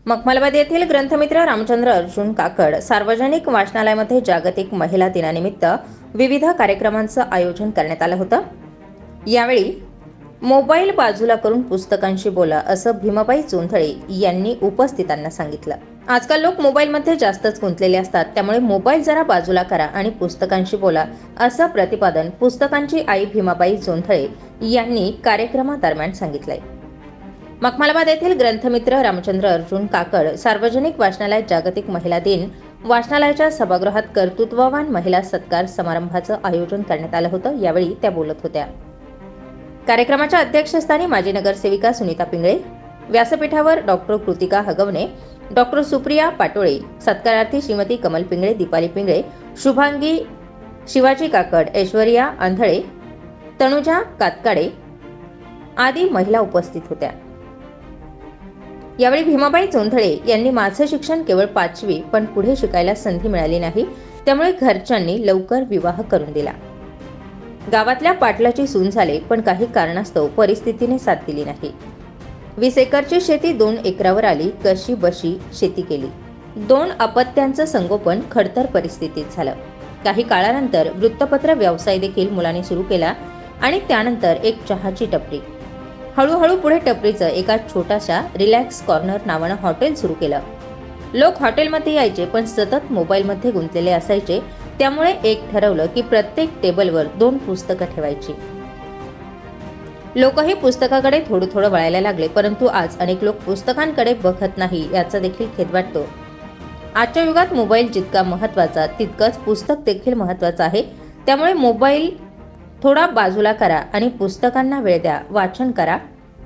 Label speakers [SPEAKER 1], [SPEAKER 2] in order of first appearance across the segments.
[SPEAKER 1] मखमलबाद येथील ग्रंथमित्र रामचंद्र अर्जुन काकड सार्वजनिक वाचनालयामध्ये जागतिक महिला दिनानिमित्त विविध कार्यक्रमांचं आयोजन करण्यात आलं होतं। यावेळी मोबाईल बाजूला करून पुस्तकांशी बोला असं भीमाबाई जोंधळे यांनी उपस्थितांना सांगितलं। आजकाल लोक मोबाईलमध्ये जास्तच गुंतलेले असतात, त्यामुळे मोबाईल जरा बाजूला करा आणि पुस्तकांशी बोला असं प्रतिपादन पुस्तकांची आई भीमाबाई जोंधळे यांनी कार्यक्रमादरम्यान सांगितलंय। मखमलबाद येथील ग्रंथमित्र रामचंद्र अर्जुन काकड सार्वजनिक वाचनालय जागतिक महिला दिन वाचनालयाच्या सभागृहात कर्तृत्ववान महिला सत्कार समारंभाचं आयोजन करण्यात आलं होतं। यावेळी त्या बोलत होत्या। कार्यक्रमाच्या अध्यक्षस्थानी माजी नगरसेविका सुनीता पिंगळे, व्यासपीठावर डॉक्टर कृतिका हगवणे, डॉक्टर सुप्रिया पाटोळे, सत्कारार्थी श्रीमती कमल पिंगळे, दीपाली पिंगळे, शुभांगी शिवाजी काकड, ऐश्वर्या आंधळे, तनुजा कातकाडे आदी महिला उपस्थित होत्या। यावेळी भीमाबाई जोंधळे यांनी माझं शिक्षण केवळ 5वी पण पुढे शिकायला संधी मिळाली नाही, त्यामुळे घरच्यांनी लवकर विवाह करून दिला। गावातल्या पाटलाची सून झाले, पण काही कारणास्तव परिस्थितीने साथ दिली नाही। 20 एकरची शेती 2 एकरावर आली, कशी बशी शेती केली। 2 अपत्यांचं संगोपन खडतर परिस्थितीत झालं। काही काळानंतर वृत्तपत्र व्यवसाय देखील मुलांनी सुरू केला आणि त्यानंतर एक चहाची टपरी। हळूहळू पुढे टपरीचं एका छोट्याशा रिलॅक्स कॉर्नर नावानं हॉटेल सुरू केलं। लोक हॉटेलमध्ये यायचे, पण सतत मोबाईलमध्ये गुंतलेले असायचे, त्यामुळे एक ठरवलं की प्रत्येक टेबलवर 2 पुस्तकं ठेवायची। लोकही पुस्तकाकडे थोडं थोडं वळायला लागले, परंतु आज अनेक लोक पुस्तकांकडे बघत नाही याचा देखील खेद वाटतो। आजच्या युगात मोबाईल जितका महत्त्वाचा तितकंच पुस्तक देखील महत्त्वाचं आहे, त्यामुळे मोबाईल थोडा बाजूला करा आणि पुस्तकांना वेळ द्या, वाचन करा,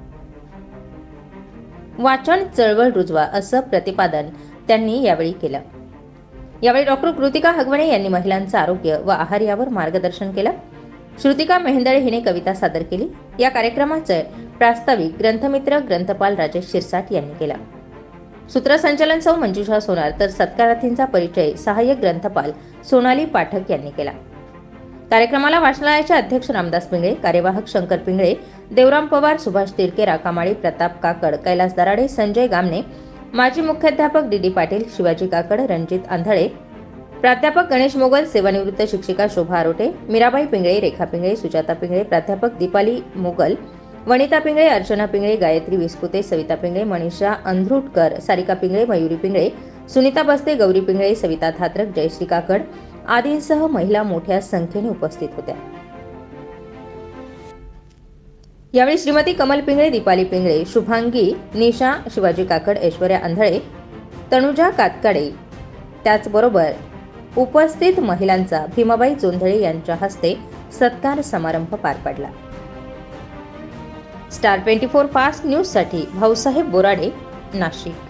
[SPEAKER 1] वाचन चळवळ रुजवा असं प्रतिपादन त्यांनी यावेळी केलं। यावेळी डॉक्टर कृतिका हगवणे यांनी महिलांचं आरोग्य व आहार यावर मार्गदर्शन केलं। श्रुतिका मेहेंदळे हिने कविता सादर केली। या कार्यक्रमाचे प्रास्ताविक ग्रंथमित्र ग्रंथपाल राजेश शिरसाट यांनी केला। सूत्रसंचालन सौ मंजुषा सोनार, तर सत्कारार्थींचा परिचय सहाय्यक ग्रंथपाल सोनाली पाठक यांनी केला। कार्यक्रमाला वाचनालयाचे अध्यक्ष रामदास पिंगळे, कार्यवाहक शंकर पिंगळे, देवराम पवार, सुभाष तिरके, राकामाळी, प्रताप काकड, कैलास दराडे, संजय गामने, माजी मुख्याध्यापक डी पाटील, शिवाजी काकड, रणजित आंधळे, प्राध्यापक गणेश मोगल, सेवानिवृत्त शिक्षिका शोभा आरोटे, मीराबाई पिंगळे, रेखा पिंगळे, सुजाता पिंगळे, प्राध्यापक दीपाली मोगल, वनिता पिंगळे, अर्चना पिंगळे, गायत्री विस्पुते, सविता पिंगळे, मनीषा अंधरुटकर, सारिका पिंगळे, मयुरी पिंगळे, सुनीता बस्ते, गौरी पिंगळे, सविता थात्रक, जयश्री काकड आदींसह महिला मोठ्या संख्येने उपस्थित होत्या। यावेळी श्रीमती कमल पिंगळे, दीपाली पिंगळे, शुभांगी निशा शिवाजी काकड, ऐश्वर्या आंधळे, तनुजा कातकाडे, त्याचबरोबर उपस्थित महिलांचा भीमाबाई जोंधळे यांच्या हस्ते सत्कार समारंभ पार पडला। स्टार 24 फास्ट न्यूज साठी भाऊसाहेब बोराडे, नाशिक।